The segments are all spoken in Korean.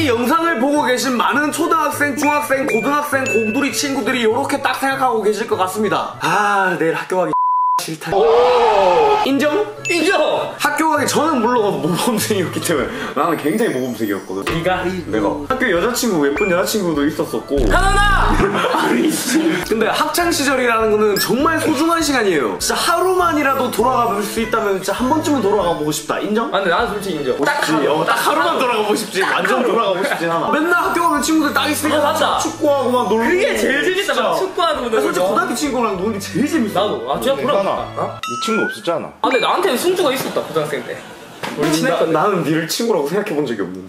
이 영상을 보고 계신 많은 초등학생, 중학생, 고등학생, 공돌이 친구들이 이렇게 딱 생각하고 계실 것 같습니다. 아, 내일 학교 가기 싫다. 오, 인정? 인정! 학교 가기 저는 물론 모범생이었기 때문에 나는 굉장히 모범생이었거든. 내가 학교 여자친구, 예쁜 여자친구도 있었었고. 하나나! 근데 학창시절이라는 거는 정말 소중한 시간이에요. 진짜 하루만이라도 돌아가 볼 수 있다면 진짜 한 번쯤은 돌아가 보고 싶다. 인정? 아, 근데 나는 솔직히 인정. 딱 하루만 돌아가 보고 싶지. 완전 돌아가 보고 싶진 않아. 맨날 학교 가면 친구들 딱 있으니까 맞다. 축구하고 막 놀고. 그게 제일 재밌다. 막 축구하고 놀고. 솔직히 고등학교 친구랑 노는 게 제일 재밌어. 나도. 아, 진짜 부럽다. 네 친구 없었잖아. 아, 근데 나한테는 승주가 있었다, 고등학생 때. 우리 친했거든. 나는 니를 친구라고 생각해 본 적이 없는데.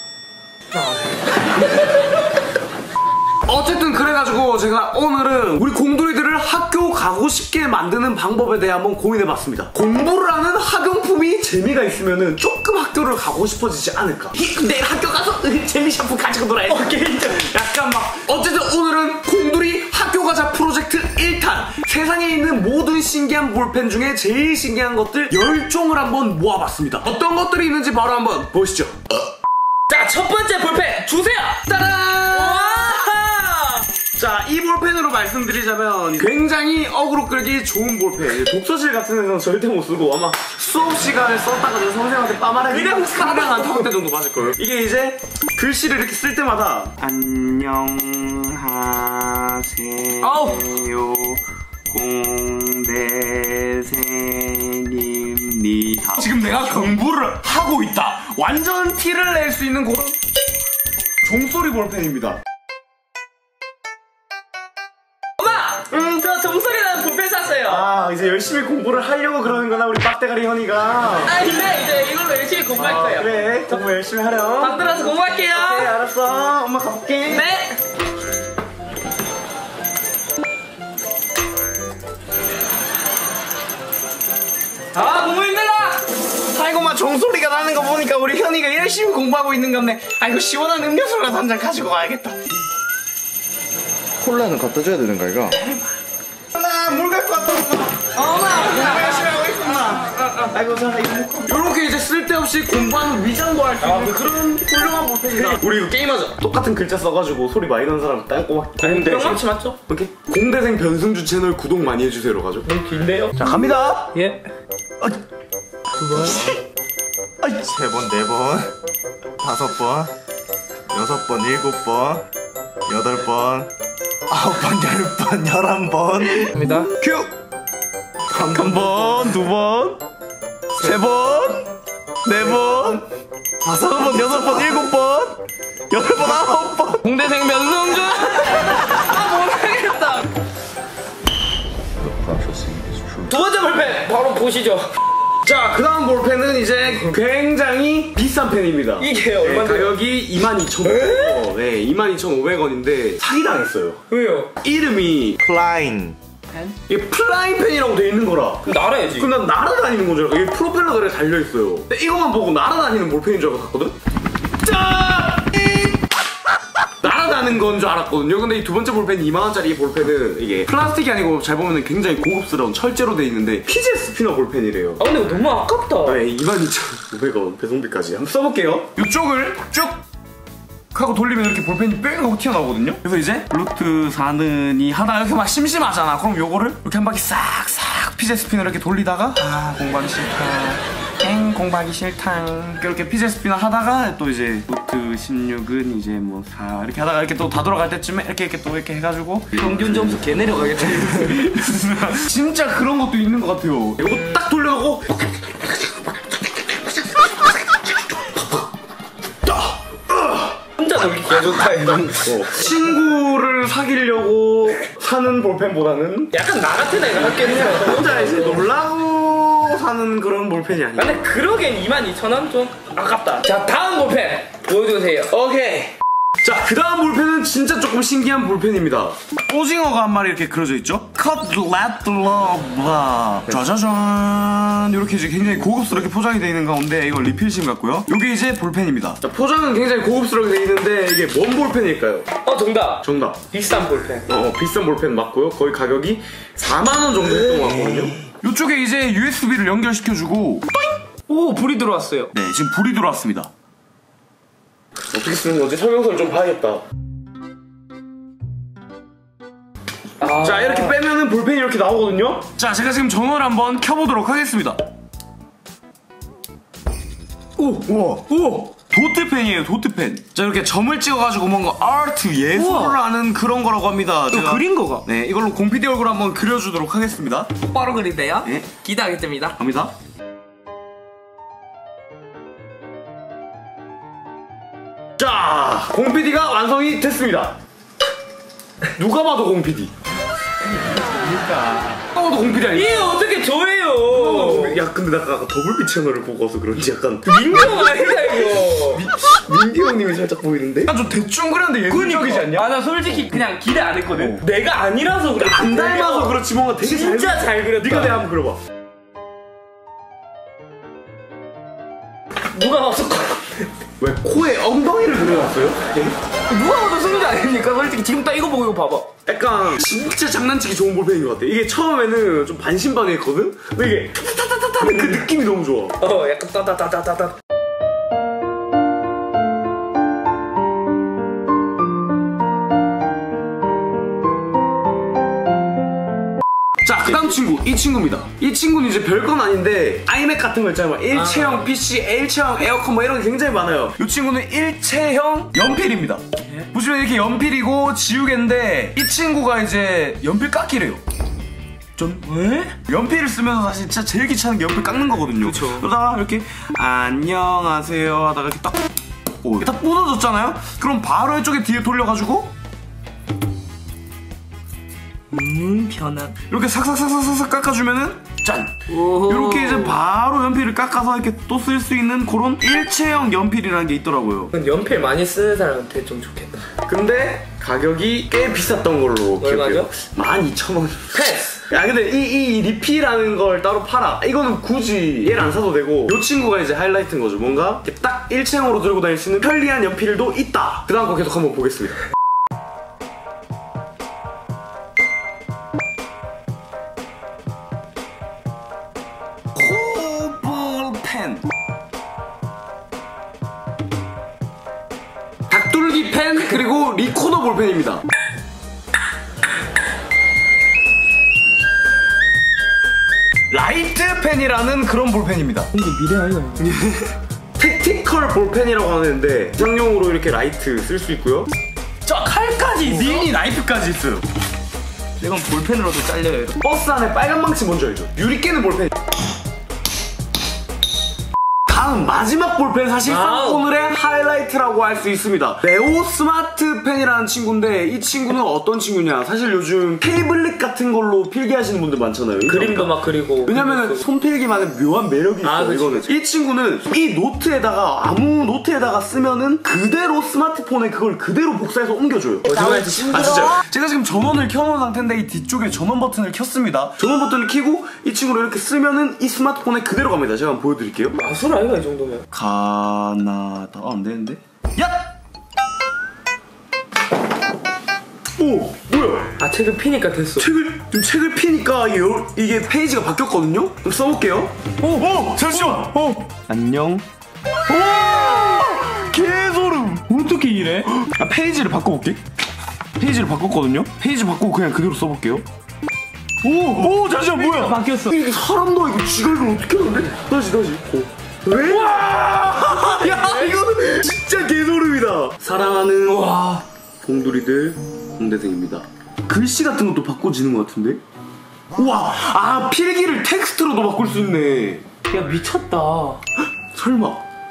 어쨌든 그래가지고 제가 오늘은 우리 공돌이들을 학교 가고 싶게 만드는 방법에 대해 한번 고민해봤습니다. 공부를 하는 학용품이 재미가 있으면은 조금 학교를 가고 싶어지지 않을까. 내일 학교 가서 재미 샴푸 가지고 놀아야지. 약간 막 어쨌든 오늘은 공돌이 학교 가자 프로젝트 1탄 세상에 있는 모든 신기한 볼펜 중에 제일 신기한 것들 10종을 한번 모아봤습니다. 어떤 것들이 있는지 바로 한번 보시죠. 자, 첫 번째 볼펜 주세요. 따란! 자, 이 볼펜으로 말씀드리자면 굉장히 어그로 끌기 좋은 볼펜. 독서실 같은 데서는 절대 못 쓰고 아마 수업 시간에 썼다가 선생님한테 빠마르게 그냥 사랑한 턱대 정도 맞을걸요. 이게 이제 글씨를 이렇게 쓸 때마다 안녕하세요 공대생입니다. 지금 내가 공부를 하고 있다. 완전 티를 낼 수 있는 그런 종소리 볼펜입니다. 저 종소리 나는 볼펜 샀어요. 아, 이제 열심히 공부를 하려고 그러는구나 우리 빡대가리 현이가. 아, 근데 이제 이걸로 열심히 공부할 거예요. 그래, 공부 열심히 하렴. 방 들어서 공부할게요. 오케이, 알았어. 엄마 가볼게. 네. 아, 너무 힘들다. 아이고만 종소리가 나는 거 보니까 우리 현이가 열심히 공부하고 있는 건데, 아이고 시원한 음료수라도 한 잔 가지고 가야겠다. 콜라는 갖다 줘야 되는 거 이거? 나 물 갖고 왔다. 엄마. 공부 열심히 하고 있었나? 아이고 자 이거 먹고. 요렇게 이제 쓸데없이 공부하는 위장도 할 수 있는 그런 훌륭한 볼펜이다. 우리 이거 게임하자. 똑같은 글자 써가지고 소리 많이 나는 사람 땅꼬마. 병망치 맞죠? 오케이. 공대생 변승주 채널 구독 많이 해주세요로 가죠. 너무 긴데요? 자 갑니다. 예. 두 번, 세 번, 네 번, 다섯 번, 여섯 번, 일곱 번, 여덟 번, 아홉 번, 열 번, 11번. 갑니다. 큐. 한 번, 두 번, 세 번, 네 번, 다섯 번, 여섯 번, 일곱 번, 여덟 번, 아홉 번. 공대생 변승주. 아, 모르겠다. 두 번째 볼펜 바로 보시죠. 자, 그 다음 볼펜은 이제 굉장히 비싼 펜입니다. 이게 네, 얼마인데요? 가격이 22,500원. 네, 22,500원인데 사기당했어요. 왜요? 이름이 플라잉. 이게 플라잉 펜이라고 돼 있는 거라. 그럼 날아야지. 그럼 난 날아다니는 건 줄 알고 이게 프로펠러가 이렇게 달려있어요. 근데 이것만 보고 날아다니는 볼펜인 줄 알고 갔거든? 짠! 날아다니는 건 줄 알았거든요. 근데 이 두 번째 볼펜 2만원짜리 이 볼펜은 이게 플라스틱이 아니고 잘 보면 굉장히 고급스러운 철제로 돼 있는데 피제 스피너 볼펜이래요. 아, 근데 이거 너무 아깝다. 네, 22,500원 배송비까지. 한번 써볼게요. 이쪽을 쭉 하고 돌리면 이렇게 볼펜이 뺑 하고 튀어나오거든요. 그래서 이제 루트 4는이 하다가 이렇게 막 심심하잖아. 그럼 요거를 이렇게 한 바퀴 싹싹 피제 스피너 이렇게 돌리다가 아 공부하기 싫다, 엥 공부하기 싫다 이렇게 피제 스피너 하다가 또 이제 루트 16은 이제 뭐 4 이렇게 하다가 이렇게 또 다 돌아갈 때쯤에 이렇게 또 이렇게 해가지고 평균 점수 개 내려가겠다. 진짜 그런 것도 있는 것 같아요. 이거 딱 돌려가고 혼자 놀기 개 좋다, 이런 거. 친구를 사귀려고 사는 볼펜보다는 약간 나 같은 애가 학교에서. 혼자 이제 놀라고 사는 그런 볼펜이 아니야. 근데 그러기엔 22,000원 좀 아깝다. 자, 다음 볼펜 보여주세요. 오케이. 자, 그 다음 볼펜은 진짜 조금 신기한 볼펜입니다. 오징어가 한 마리 이렇게 그려져 있죠? Cut let love 짜자잔 이렇게 이제 굉장히 고급스럽게 포장이 되어 있는 가운데 이거 리필심 같고요. 이게 이제 볼펜입니다. 자, 포장은 굉장히 고급스럽게 되어 있는데 이게 뭔 볼펜일까요? 정답. 정답. 비싼 볼펜. 비싼 볼펜 맞고요. 거의 가격이 4만원 정도 했던 것 같거든요. 이쪽에 이제 USB를 연결시켜주고 오, 불이 들어왔어요. 네, 지금 불이 들어왔습니다. 어떻게 쓰는 건지 설명서를 좀 봐야겠다. 자, 이렇게 빼면은 볼펜이 이렇게 나오거든요. 자, 제가 지금 전원을 한번 켜보도록 하겠습니다. 오! 도트펜이에요, 도트펜. 자, 이렇게 점을 찍어가지고 뭔가 아트, 예술을 하는 그런 거라고 합니다. 제가 그린 거가? 네, 이걸로 공PD 얼굴 한번 그려주도록 하겠습니다. 똑바로 그리세요? 네. 기대하겠습니다. 갑니다. 자, 공PD가 완성이 됐습니다. 누가 봐도 공PD. 누가 봐도 공PD 아니야? 이게 어떻게 저예요? 야, 근데 나 아까 더블빛 채널을 보고 와서 그런지 약간 민경 아니다 이거. 민기 형님이 살짝 보이는데? 좀 대충 그렸는데 예술적이지 않냐? 아, 나 솔직히 그냥 기대 안 했거든. 내가 아니라서 그래. 안 닮아서 그렇지 뭔가 되게 진짜 잘 그렸다. 네가 내가 한번 그려봐. 누가 봤을 거야? 왜 코에 엉덩이를 그려놨어요? 누가 봐도 승자 아닙니까? 솔직히 지금 딱 이거 보고 이거 봐봐. 약간 진짜 장난치기 좋은 볼펜인 것 같아. 이게 처음에는 좀 반신반의했거든? 근데 이게 타타타타타는 그 느낌이 너무 좋아. 약간 따따따따따따. 자, 그 다음 친구, 이 친구입니다. 이 친구는 이제 별건 아닌데 아이맥 같은 거 있잖아요. 일체형 PC, 일체형 에어컨 뭐 이런 게 굉장히 많아요. 이 친구는 일체형 연필입니다. 보시면 이렇게 연필이고 지우개인데 이 친구가 이제 연필 깎기래요. 왜? 연필을 쓰면서 사실 진짜 제일 귀찮은 게 연필 깎는 거거든요. 그쵸. 그러다가 이렇게 안녕하세요 하다가 이렇게 딱 이게 딱 부서졌잖아요? 그럼 바로 이쪽에 뒤에 돌려가지고 편한. 이렇게 삭삭삭삭삭 깎아주면은 짠! 이렇게 이제 바로 연필을 깎아서 이렇게 또 쓸 수 있는 그런 일체형 연필이라는 게 있더라고요. 근데 연필 많이 쓰는 사람한테 좀 좋겠다. 근데 가격이 꽤 비쌌던 걸로 얼마죠? 기억해요. 12,000원. 패스! 야, 근데 이 리피라는 걸 따로 팔아. 이거는 굳이 얘를 안 사도 되고 이 친구가 이제 하이라이트인 거죠. 뭔가 이렇게 딱 일체형으로 들고 다닐 수 있는 편리한 연필도 있다. 그 다음 거 계속 한번 보겠습니다. 펜, 닭돌기 펜, 그리고 리코더 볼펜입니다. 라이트 펜이라는 그런 볼펜입니다. 근데 미래 아이가 택티컬 볼펜이라고 하는데 기상용으로 이렇게 라이트 쓸 수 있고요. 자, 칼까지 있어? 미니 나이프까지 있어요. 이건 볼펜으로도 잘려요. 버스 안에 빨간 망치 뭔지 알죠? 유리 깨는 볼펜. 다음 마지막 볼펜, 사실상 오늘의 하이라이트라고 할 수 있습니다. 레오 스마트 펜이라는 친구인데 이 친구는 어떤 친구냐, 사실 요즘 태블릿 같은 걸로 필기하시는 분들 많잖아요. 그림도 막 그리고. 왜냐면은 손필기만의 묘한 매력이 있어요. 그치, 이거는 이 친구는 이 노트에다가 아무 노트에다가 쓰면은 그대로 스마트폰에 그걸 그대로 복사해서 옮겨줘요. 거짓말 진짜. 아, 진짜. 제가 지금 전원을 켜놓은 상태인데 이 뒤쪽에 전원 버튼을 켰습니다. 전원 버튼을 켜고 이 친구를 이렇게 쓰면은 이 스마트폰에 그대로 갑니다. 제가 한번 보여드릴게요. 마술 아이가 이 정도면. 가나다. 안 되는데? 야! 오! 뭐야? 아, 책을 피니까 됐어. 책을 피니까 이게 페이지가 바뀌었거든요? 좀 써볼게요. 오! 잠시만! 안녕. 오! 개소름! 어떻게 이래? 아, 페이지를 바꿔볼게. 페이지를 바꿨거든요? 페이지 바꾸고 그냥 그대로 써볼게요. 오! 잠시만, 뭐야? 바뀌었어. 이게 사람도 이거 지각을 어떻게 하는데? 다시. 왜? 와! 야, 이거는 진짜 개소름이다. 사랑하는 공돌이들 공대생입니다. 글씨 같은 것도 바꿔지는 것 같은데? 우와! 아, 필기를 텍스트로도 바꿀 수 있네. 야, 미쳤다. 설마.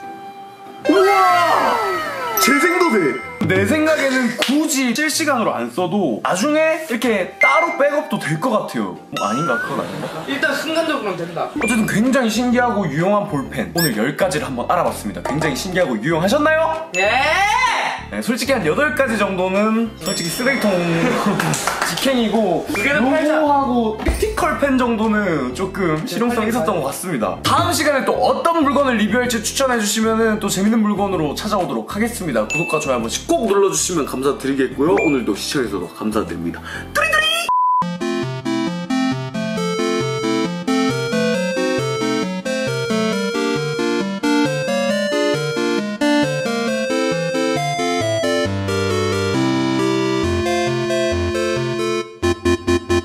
우와! 재생도 돼. 내 생각에는 굳이 실시간으로 안 써도 나중에 이렇게 따로 백업도 될 것 같아요. 아닌가? 그건 아닌가? 일단 순간적으로는 된다. 어쨌든 굉장히 신기하고 유용한 볼펜, 오늘 10가지를 한번 알아봤습니다. 굉장히 신기하고 유용하셨나요? 예! 네, 솔직히 한 8가지 정도는 솔직히 쓰레기통 직행이고, 개는 팔자. 요거하고 택티컬 펜 정도는 조금 실용성이 있었던 것 같습니다. 다음 시간에 또 어떤 물건을 리뷰할지 추천해주시면 또 재밌는 물건으로 찾아오도록 하겠습니다. 구독과 좋아요 한 번씩 꼭 눌러주시면 감사드리겠고요. 오늘도 시청해주셔서 감사드립니다.